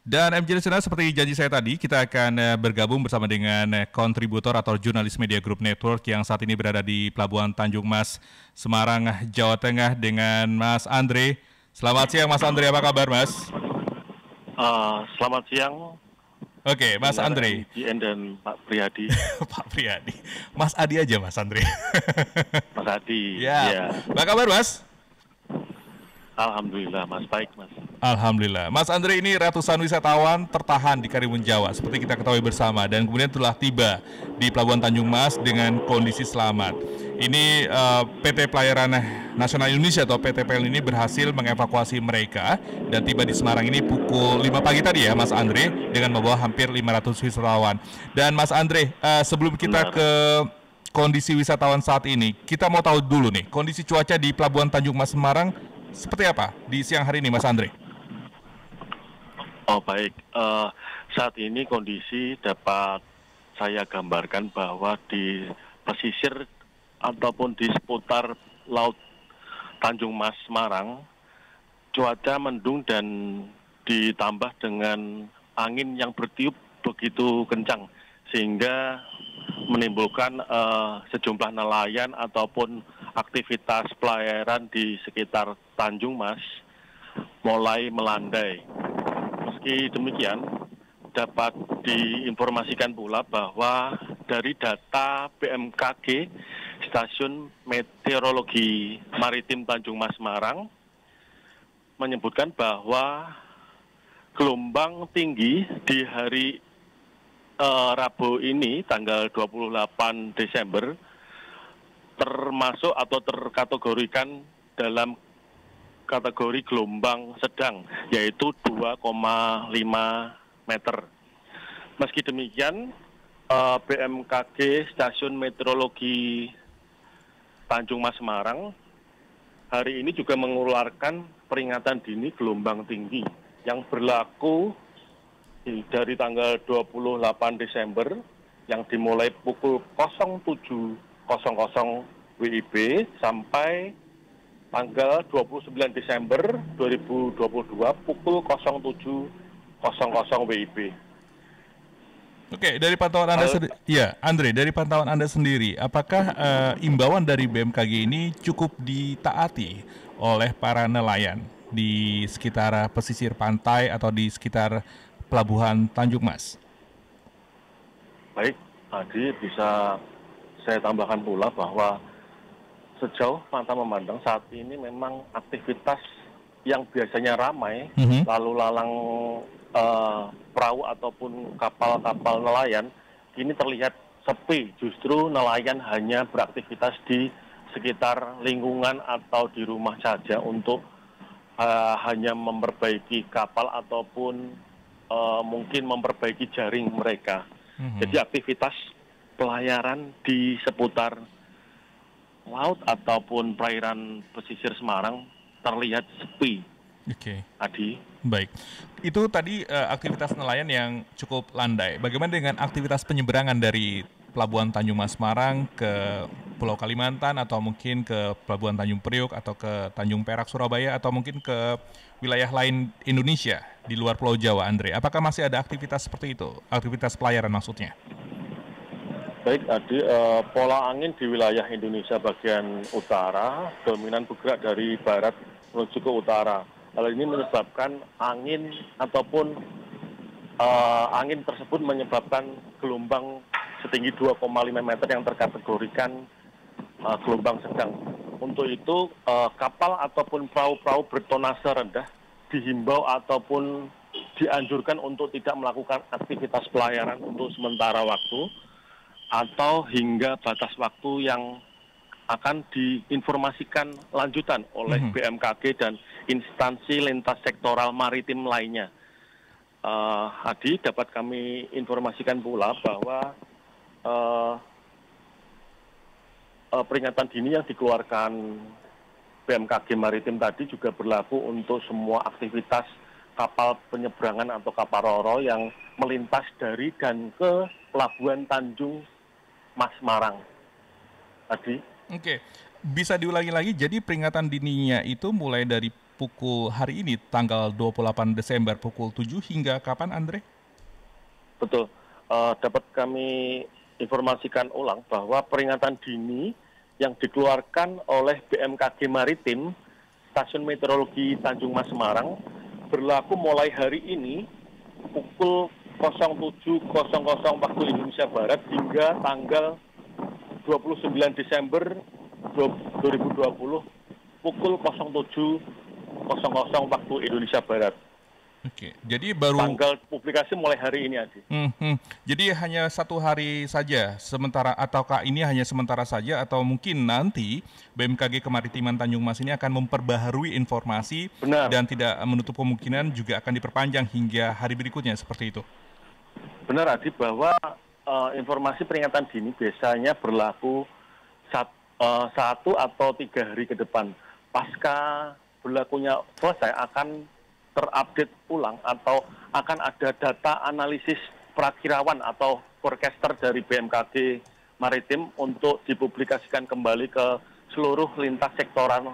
Dan MJ Listener, seperti janji saya tadi, kita akan bergabung bersama dengan kontributor atau jurnalis Media Group Network yang saat ini berada di Pelabuhan Tanjung Mas, Semarang, Jawa Tengah dengan Mas Andre. Selamat siang Mas Andre, apa kabar Mas? Selamat siang Oke, Mas dengan Andre. MGN dan Pak Priyadi. Pak Priyadi. Mas Adi aja Mas Andre. Mas Adi, Ya, ya. apa kabar Mas? Alhamdulillah, Mas. Baik, Mas. Alhamdulillah. Mas Andre, ini ratusan wisatawan tertahan di Karimun Jawa seperti kita ketahui bersama dan kemudian telah tiba di Pelabuhan Tanjung Mas dengan kondisi selamat. Ini PT Pelayaran Nasional Indonesia atau PT PLN ini berhasil mengevakuasi mereka dan tiba di Semarang ini pukul 5 pagi tadi ya Mas Andre dengan membawa hampir 500 wisatawan. Dan Mas Andre, sebelum kita ke kondisi wisatawan saat ini, kita mau tahu dulu nih kondisi cuaca di Pelabuhan Tanjung Mas Semarang seperti apa di siang hari ini Mas Andre? Oh, baik. Saat ini kondisi dapat saya gambarkan bahwa di pesisir ataupun di seputar Laut Tanjung Mas Semarang, cuaca mendung dan ditambah dengan angin yang bertiup begitu kencang sehingga menimbulkan sejumlah nelayan ataupun aktivitas pelayaran di sekitar Tanjung Mas mulai melandai. Meski demikian, dapat diinformasikan pula bahwa dari data BMKG, Stasiun Meteorologi Maritim Tanjung Mas Semarang, menyebutkan bahwa gelombang tinggi di hari Rabu ini, tanggal 28 Desember, termasuk atau terkategorikan dalam kategori gelombang sedang, yaitu 2,5 meter. Meski demikian, BMKG Stasiun Meteorologi Tanjung Mas Semarang hari ini juga mengeluarkan peringatan dini gelombang tinggi yang berlaku dari tanggal 28 Desember yang dimulai pukul 07.00 WIB sampai tanggal 29 Desember 2022 pukul 07.00 WIB. Oke, dari pantauan Anda sendiri, ya, Andre, dari pantauan Anda sendiri, apakah imbauan dari BMKG ini cukup ditaati oleh para nelayan di sekitar pesisir pantai atau di sekitar Pelabuhan Tanjung Mas? Baik, tadi bisa saya tambahkan pula bahwa sejauh mata memandang saat ini memang aktivitas yang biasanya ramai, lalu lalang perahu ataupun kapal-kapal nelayan, ini terlihat sepi. Justru nelayan hanya beraktivitas di sekitar lingkungan atau di rumah saja untuk hanya memperbaiki kapal ataupun mungkin memperbaiki jaring mereka. Jadi aktivitas pelayaran di seputar laut ataupun perairan pesisir Semarang terlihat sepi. Oke. Adi. Baik. Itu tadi aktivitas nelayan yang cukup landai. Bagaimana dengan aktivitas penyeberangan dari Pelabuhan Tanjung Mas Semarang ke Pulau Kalimantan atau mungkin ke Pelabuhan Tanjung Priok atau ke Tanjung Perak Surabaya atau mungkin ke wilayah lain Indonesia di luar Pulau Jawa, Andre? Apakah masih ada aktivitas seperti itu? Aktivitas pelayaran maksudnya? Baik, Adi, pola angin di wilayah Indonesia bagian utara dominan bergerak dari barat menuju ke utara. Hal ini menyebabkan angin ataupun angin tersebut menyebabkan gelombang setinggi 2,5 meter yang terkategorikan gelombang sedang. Untuk itu kapal ataupun perahu-perahu bertonase rendah dihimbau ataupun dianjurkan untuk tidak melakukan aktivitas pelayaran untuk sementara waktu atau hingga batas waktu yang akan diinformasikan lanjutan oleh BMKG dan instansi lintas sektoral maritim lainnya. Adi, dapat kami informasikan pula bahwa peringatan dini yang dikeluarkan BMKG Maritim tadi juga berlaku untuk semua aktivitas kapal penyeberangan atau kapal roro yang melintas dari dan ke Pelabuhan Tanjung Mas Semarang. Adi. Oke, bisa diulangi lagi. Jadi peringatan dininya itu mulai dari pukul hari ini, tanggal 28 Desember pukul 7 hingga kapan, Andre? Betul. Dapat kami informasikan ulang bahwa peringatan dini yang dikeluarkan oleh BMKG Maritim, Stasiun Meteorologi Tanjung Mas Semarang, berlaku mulai hari ini pukul 07.00 waktu Indonesia Barat hingga tanggal 29 Desember 2020 pukul 07.00 waktu Indonesia Barat. Oke, jadi baru Tanggal publikasi mulai hari ini, Adi. Jadi hanya 1 hari saja, sementara ataukah ini hanya sementara saja atau mungkin nanti BMKG Kemaritiman Tanjung Mas ini akan memperbaharui informasi Benar. dan tidak menutup kemungkinan juga akan diperpanjang hingga hari berikutnya seperti itu. Benar, Adi, bahwa informasi peringatan dini biasanya berlaku 1 atau 3 hari ke depan. Pasca berlakunya selesai akan terupdate ulang atau akan ada data analisis perakirawan atau forecaster dari BMKG Maritim untuk dipublikasikan kembali ke seluruh lintas sektoral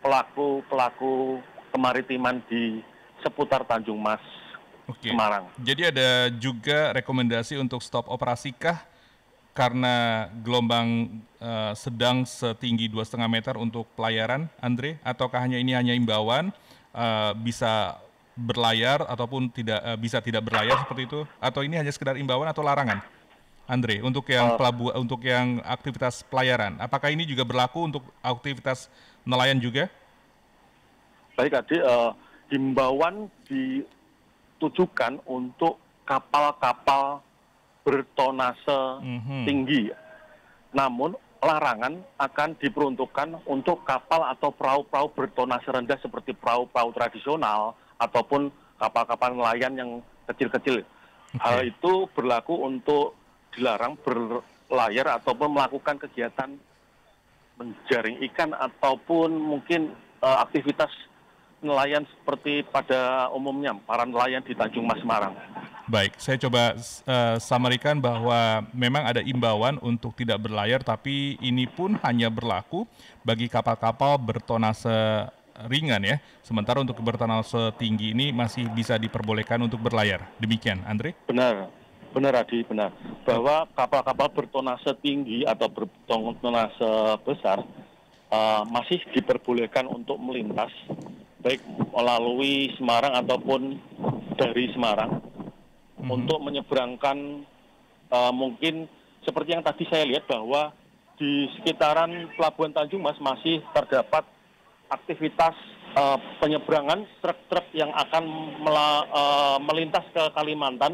pelaku kemaritiman di seputar Tanjung Mas, Semarang. Jadi ada juga rekomendasi untuk stop operasikah karena gelombang sedang setinggi 2,5 meter untuk pelayaran, Andre? Ataukah ini hanya imbauan bisa berlayar ataupun tidak berlayar seperti itu? Atau ini hanya sekedar imbauan atau larangan, Andre? Untuk yang untuk yang aktivitas pelayaran, apakah ini juga berlaku untuk aktivitas nelayan juga? Baik, Adi, himbauan ditujukan untuk kapal-kapal bertonase tinggi. Namun larangan akan diperuntukkan untuk kapal atau perahu-perahu bertonase rendah seperti perahu-perahu tradisional ataupun kapal-kapal nelayan yang kecil-kecil. Hal itu berlaku untuk dilarang berlayar ataupun melakukan kegiatan menjaring ikan ataupun mungkin aktivitas nelayan seperti pada umumnya para nelayan di Tanjung Mas Semarang. Baik, saya coba samarikan bahwa memang ada imbauan untuk tidak berlayar, tapi ini pun hanya berlaku bagi kapal-kapal bertonase ringan ya. Sementara untuk bertonase tinggi ini masih bisa diperbolehkan untuk berlayar. Demikian, Andre? Benar Adi, benar. Bahwa kapal-kapal bertonase tinggi atau bertonase besar masih diperbolehkan untuk melintas, baik melalui Semarang ataupun dari Semarang, untuk menyeberangkan mungkin seperti yang tadi saya lihat bahwa di sekitaran Pelabuhan Tanjung Mas masih terdapat aktivitas penyeberangan truk-truk yang akan melintas ke Kalimantan.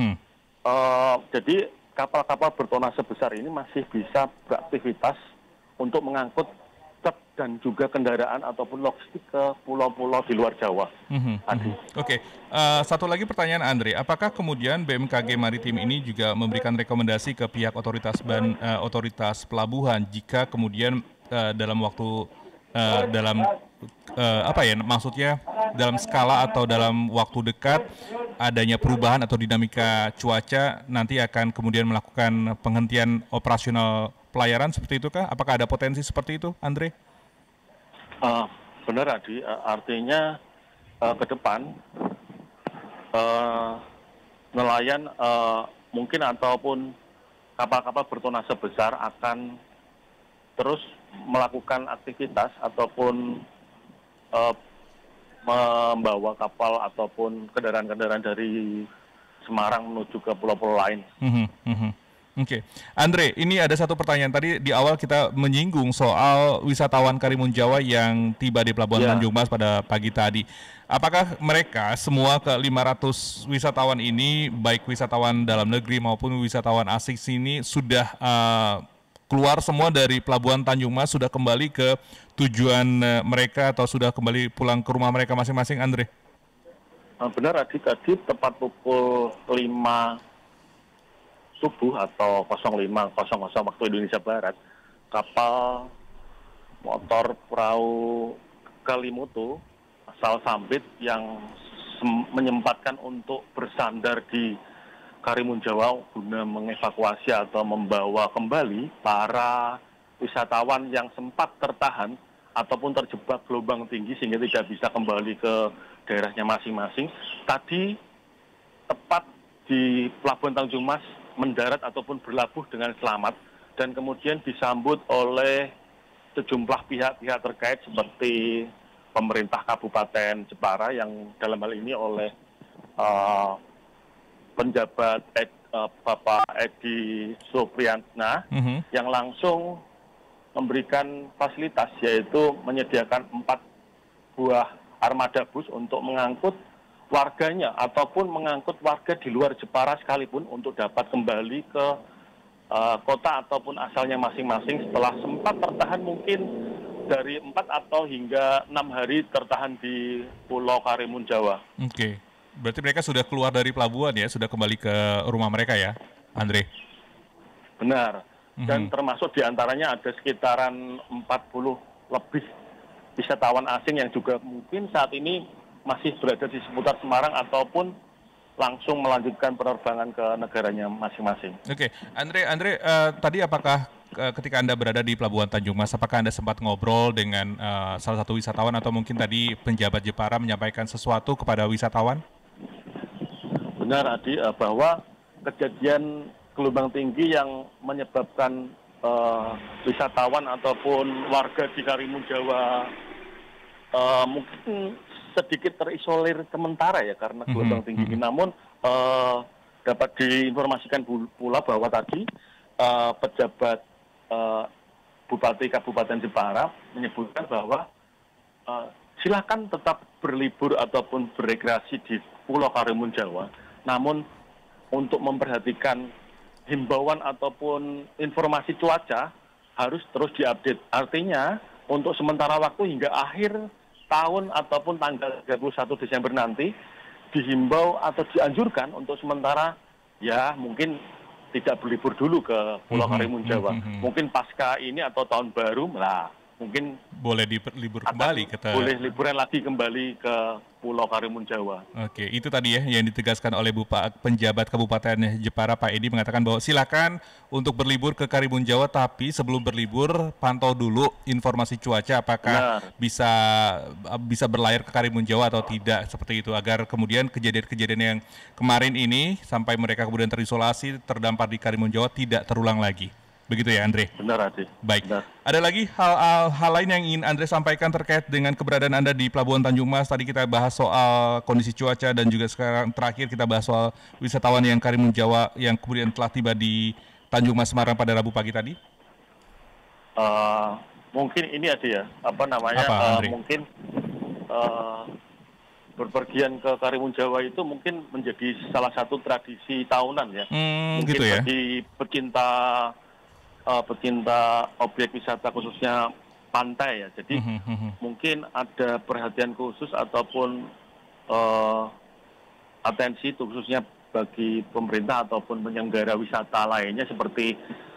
Jadi kapal-kapal bertonase besar ini masih bisa beraktivitas untuk mengangkut truk dan juga kendaraan ataupun logistik ke pulau-pulau di luar Jawa. Oke. Satu lagi pertanyaan, Andre, apakah kemudian BMKG Maritim ini juga memberikan rekomendasi ke pihak otoritas pelabuhan jika kemudian dalam waktu maksudnya dalam skala atau dalam waktu dekat adanya perubahan atau dinamika cuaca nanti akan kemudian melakukan penghentian operasional pelayaran seperti itu kah? Apakah ada potensi seperti itu, Andre? Benar, Adi. Artinya ke depan nelayan mungkin ataupun kapal-kapal bertonase besar akan terus melakukan aktivitas ataupun membawa kapal ataupun kendaraan-kendaraan dari Semarang menuju ke pulau-pulau lain. Oke. Andre, ini ada satu pertanyaan. Tadi di awal kita menyinggung soal wisatawan Karimun Jawa yang tiba di Pelabuhan Tanjung Mas pada pagi tadi. Apakah mereka semua ke 500 wisatawan ini, baik wisatawan dalam negeri maupun wisatawan asing sini, sudah keluar semua dari Pelabuhan Tanjung Mas, sudah kembali ke tujuan mereka atau sudah kembali pulang ke rumah mereka masing-masing, Andre? Benar, Adik. Tadi tepat pukul 5 subuh atau 05.00 waktu Indonesia Barat, kapal motor perahu Kalimutu asal Sambit yang menyempatkan untuk bersandar di Karimun Jawa guna mengevakuasi atau membawa kembali para wisatawan yang sempat tertahan ataupun terjebak gelombang tinggi sehingga tidak bisa kembali ke daerahnya masing-masing. Tadi tepat di Pelabuhan Tanjung Mas mendarat ataupun berlabuh dengan selamat dan kemudian disambut oleh sejumlah pihak-pihak terkait seperti pemerintah Kabupaten Jepara yang dalam hal ini oleh penjabat Bapak Edi Supriyatna yang langsung memberikan fasilitas, yaitu menyediakan 4 buah armada bus untuk mengangkut warganya ataupun mengangkut warga di luar Jepara sekalipun untuk dapat kembali ke kota ataupun asalnya masing-masing setelah sempat tertahan mungkin dari 4 atau hingga 6 hari tertahan di Pulau Karimun Jawa. Oke, berarti mereka sudah keluar dari pelabuhan ya, sudah kembali ke rumah mereka ya, Andre? Benar, dan termasuk diantaranya ada sekitaran 40 lebih wisatawan asing yang juga mungkin saat ini masih berada di seputar Semarang ataupun langsung melanjutkan penerbangan ke negaranya masing-masing. Oke, Andre, tadi apakah ketika Anda berada di Pelabuhan Tanjung Mas, apakah Anda sempat ngobrol dengan salah satu wisatawan atau mungkin tadi penjabat Jepara menyampaikan sesuatu kepada wisatawan? Benar, Adi, bahwa kejadian gelombang tinggi yang menyebabkan wisatawan ataupun warga di Karimun Jawa mungkin sedikit terisolir sementara ya karena gelombang tinggi ini. Namun dapat diinformasikan pula bahwa tadi pejabat Bupati Kabupaten Jepara menyebutkan bahwa silakan tetap berlibur ataupun berekreasi di Pulau Karimun Jawa. Namun untuk memperhatikan himbauan ataupun informasi cuaca harus terus diupdate. Artinya untuk sementara waktu hingga akhir tahun ataupun tanggal 31 Desember nanti dihimbau atau dianjurkan untuk sementara ya mungkin tidak berlibur dulu ke Pulau Karimun Jawa. Mungkin pasca ini atau tahun baru lah mungkin boleh libur kembali boleh liburan lagi kembali ke Pulau Karimun Jawa. Oke, itu tadi ya yang ditegaskan oleh penjabat Kabupaten Jepara Pak Edi mengatakan bahwa silakan untuk berlibur ke Karimun Jawa, tapi sebelum berlibur pantau dulu informasi cuaca apakah bisa berlayar ke Karimun Jawa atau tidak, seperti itu, agar kemudian kejadian-kejadian yang kemarin ini sampai mereka kemudian terisolasi terdampar di Karimun Jawa tidak terulang lagi. Begitu ya, Andre? Benar, Adi. Baik. Benar. Ada lagi hal lain yang ingin Andre sampaikan terkait dengan keberadaan Anda di Pelabuhan Tanjung Mas? Tadi kita bahas soal kondisi cuaca dan juga sekarang terakhir kita bahas soal wisatawan yang Karimun Jawa yang kemudian telah tiba di Tanjung Mas Semarang pada Rabu pagi tadi. Mungkin ini aja ya, mungkin berpergian ke Karimun Jawa itu mungkin menjadi salah satu tradisi tahunan ya. Mungkin gitu ya. Bagi pecinta objek wisata khususnya pantai ya. Jadi mungkin ada perhatian khusus ataupun atensi khususnya bagi pemerintah ataupun penyelenggara wisata lainnya seperti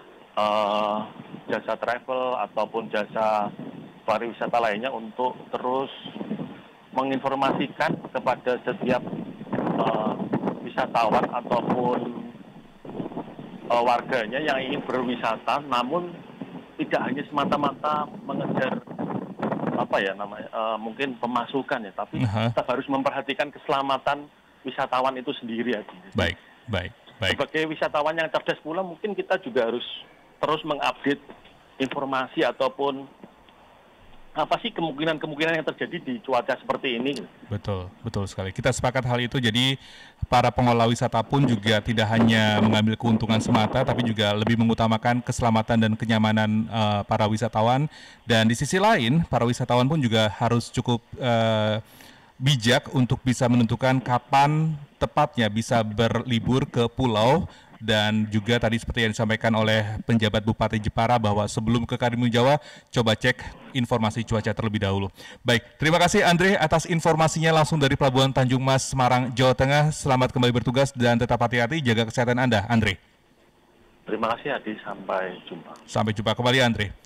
jasa travel ataupun jasa pariwisata lainnya untuk terus menginformasikan kepada setiap wisatawan ataupun warganya yang ingin berwisata, namun tidak hanya semata-mata mengejar mungkin pemasukan ya, tapi kita harus memperhatikan keselamatan wisatawan itu sendiri aja. Baik. Sebagai wisatawan yang cerdas pula, mungkin kita juga harus terus mengupdate informasi ataupun apa sih kemungkinan yang terjadi di cuaca seperti ini. Betul sekali. Kita sepakat hal itu. Jadi para pengelola wisata pun juga tidak hanya mengambil keuntungan semata, tapi juga lebih mengutamakan keselamatan dan kenyamanan para wisatawan. Dan di sisi lain, para wisatawan pun juga harus cukup bijak untuk bisa menentukan kapan tepatnya bisa berlibur ke pulau. Dan juga tadi seperti yang disampaikan oleh penjabat Bupati Jepara bahwa sebelum ke Karimun Jawa, coba cek informasi cuaca terlebih dahulu. Baik, terima kasih Andre atas informasinya langsung dari Pelabuhan Tanjung Mas, Semarang, Jawa Tengah. Selamat kembali bertugas dan tetap hati-hati, jaga kesehatan Anda, Andre. Terima kasih Adi, sampai jumpa. Sampai jumpa kembali Andre.